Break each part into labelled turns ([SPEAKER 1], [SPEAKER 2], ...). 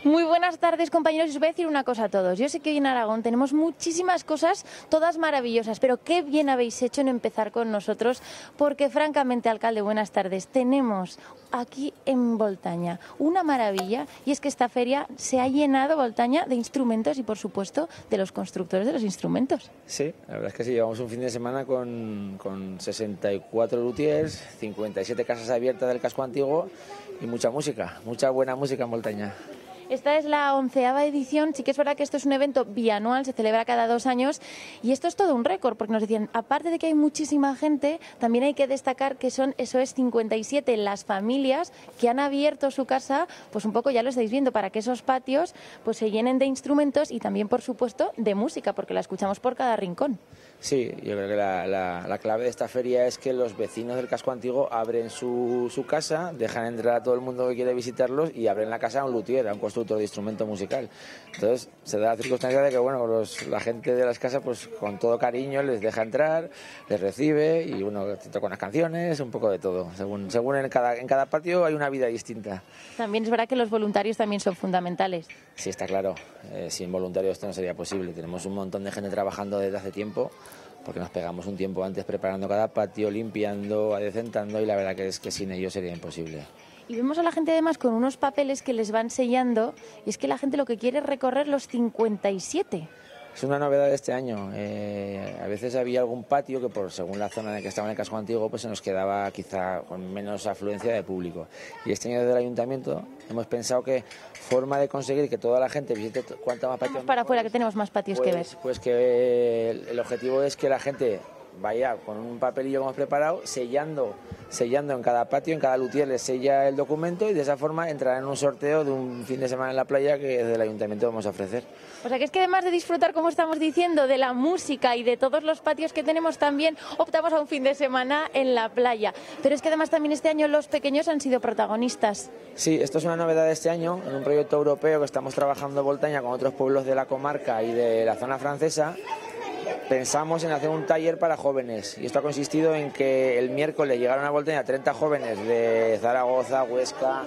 [SPEAKER 1] Muy buenas tardes, compañeros. Os voy a decir una cosa a todos. Yo sé que hoy en Aragón tenemos muchísimas cosas, todas maravillosas, pero qué bien habéis hecho en empezar con nosotros, porque francamente, alcalde, buenas tardes, tenemos aquí en Voltaña una maravilla, y es que esta feria se ha llenado, Voltaña, de instrumentos y, por supuesto, de los constructores de los instrumentos.
[SPEAKER 2] Sí, la verdad es que sí, llevamos un fin de semana con 64 luthiers, 57 casas abiertas del casco antiguo y mucha música, mucha buena música en Voltaña.
[SPEAKER 1] Esta es la 11ª edición. Sí que es verdad que esto es un evento bianual, se celebra cada 2 años y esto es todo un récord, porque nos decían, aparte de que hay muchísima gente, también hay que destacar que son, eso es, 57 las familias que han abierto su casa, pues un poco ya lo estáis viendo, para que esos patios pues se llenen de instrumentos y también, por supuesto, de música, porque la escuchamos por cada rincón.
[SPEAKER 2] Sí, yo creo que la clave de esta feria es que los vecinos del casco antiguo abren su casa, dejan entrar a todo el mundo que quiere visitarlos y abren la casa a un luthier, a un constructor de instrumento musical. Entonces se da la circunstancia de que bueno, la gente de las casas pues con todo cariño les deja entrar, les recibe y uno toca unas canciones, un poco de todo. Según en cada patio hay una vida distinta.
[SPEAKER 1] También es verdad que los voluntarios también son fundamentales.
[SPEAKER 2] Sí, está claro. Sin voluntarios esto no sería posible. Tenemos un montón de gente trabajando desde hace tiempo, porque nos pegamos un tiempo antes preparando cada patio, limpiando, adecentando, y la verdad que es que sin ellos sería imposible.
[SPEAKER 1] Y vemos a la gente además con unos papeles que les van sellando, y es que la gente lo que quiere es recorrer los 57.
[SPEAKER 2] Es una novedad de este año. A veces había algún patio que según la zona en la que estaba en el casco antiguo pues se nos quedaba quizá con menos afluencia de público. Y este año desde el ayuntamiento hemos pensado que forma de conseguir que toda la gente visite cuanto más patios.
[SPEAKER 1] Vamos para afuera, que tenemos más patios que ver.
[SPEAKER 2] Pues que el objetivo es que la gente vaya con un papelillo que hemos preparado, sellando en cada patio, en cada luthier les sella el documento y de esa forma entrará en un sorteo de un fin de semana en la playa que desde el ayuntamiento vamos a ofrecer.
[SPEAKER 1] O sea que es que además de disfrutar, como estamos diciendo, de la música y de todos los patios que tenemos, también optamos a un fin de semana en la playa. Pero es que además también este año los pequeños han sido protagonistas.
[SPEAKER 2] Sí, esto es una novedad de este año, en un proyecto europeo que estamos trabajando en Voltaña con otros pueblos de la comarca y de la zona francesa. Pensamos en hacer un taller para jóvenes y esto ha consistido en que el miércoles llegaron a Voltaña 30 jóvenes de Zaragoza, Huesca,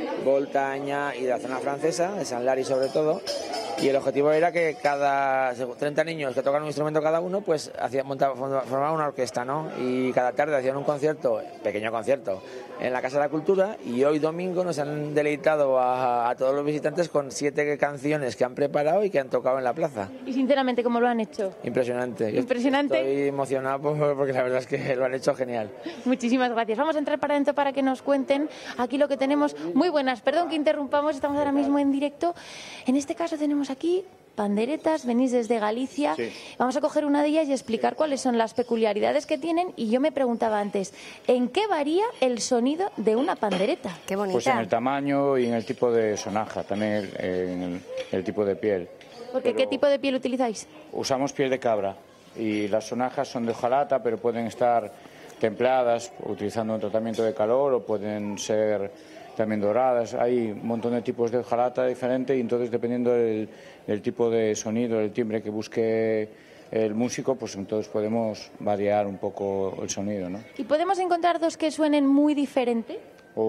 [SPEAKER 2] Voltaña y de la zona francesa, de San Lari sobre todo, y el objetivo era que cada 30 niños que tocan un instrumento cada uno pues formaban una orquesta, ¿no? Y cada tarde hacían un concierto, pequeño concierto, en la Casa de la Cultura, y hoy domingo nos han deleitado a todos los visitantes con 7 canciones que han preparado y que han tocado en la plaza.
[SPEAKER 1] Y sinceramente, ¿cómo lo han hecho?
[SPEAKER 2] Impresionante.
[SPEAKER 1] Impresionante.
[SPEAKER 2] Estoy emocionado porque la verdad es que lo han hecho genial.
[SPEAKER 1] Muchísimas gracias. Vamos a entrar para adentro para que nos cuenten aquí lo que tenemos. Muy buenas, perdón que interrumpamos, estamos ahora mismo en directo. En este caso tenemos aquí panderetas, venís desde Galicia.
[SPEAKER 3] Sí.
[SPEAKER 1] Vamos a coger una de ellas y explicar cuáles son las peculiaridades que tienen. Y yo me preguntaba antes, ¿en qué varía el sonido de una pandereta?
[SPEAKER 4] Qué bonita.
[SPEAKER 3] Pues en el tamaño y en el tipo de sonaja, también en el tipo de piel.
[SPEAKER 1] Porque, ¿qué tipo de piel utilizáis?
[SPEAKER 3] Usamos piel de cabra y las sonajas son de hojalata, pero pueden estar templadas utilizando un tratamiento de calor o pueden ser también doradas. Hay un montón de tipos de hojalata diferentes y entonces dependiendo del tipo de sonido, el timbre que busque el músico, pues entonces podemos variar un poco el sonido, ¿no?
[SPEAKER 1] ¿Y podemos encontrar dos que suenen muy diferente?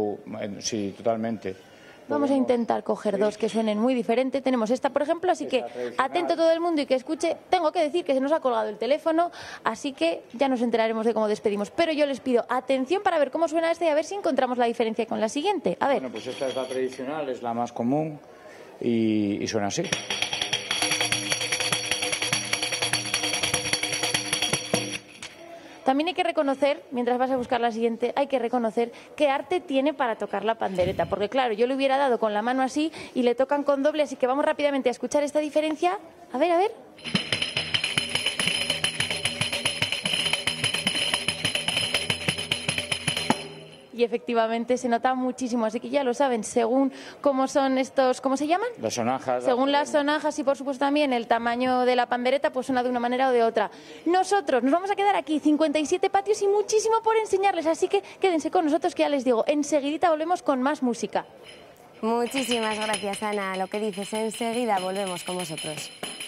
[SPEAKER 3] Sí, totalmente.
[SPEAKER 1] Vamos a intentar coger dos que suenen muy diferente. Tenemos esta, por ejemplo, así que atento todo el mundo y que escuche. Tengo que decir que se nos ha colgado el teléfono, así que ya nos enteraremos de cómo despedimos. Pero yo les pido atención para ver cómo suena esta y a ver si encontramos la diferencia con la siguiente. A ver.
[SPEAKER 3] Bueno, pues esta es la tradicional, es la más común y suena así.
[SPEAKER 1] También hay que reconocer, mientras vas a buscar la siguiente, hay que reconocer qué arte tiene para tocar la pandereta. Porque claro, yo le hubiera dado con la mano así y le tocan con doble, así que vamos rápidamente a escuchar esta diferencia. A ver, a ver. Y efectivamente se nota muchísimo, así que ya lo saben, según cómo son estos, ¿cómo se llaman?
[SPEAKER 3] Las sonajas.
[SPEAKER 1] Según las sonajas y por supuesto también el tamaño de la pandereta, pues suena de una manera o de otra. Nosotros nos vamos a quedar aquí, 57 patios y muchísimo por enseñarles, así que quédense con nosotros que ya les digo, enseguidita volvemos con más música.
[SPEAKER 4] Muchísimas gracias, Ana. Lo que dices, enseguida volvemos con vosotros.